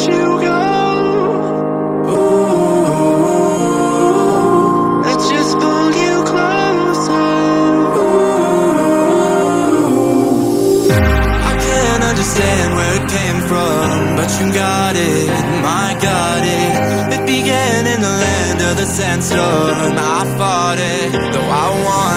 you go. Ooh, I just pull you closer. Ooh, I can't understand where it came from, but you got it, I got it. It began in the land of the sandstorm. I fought it, though I won.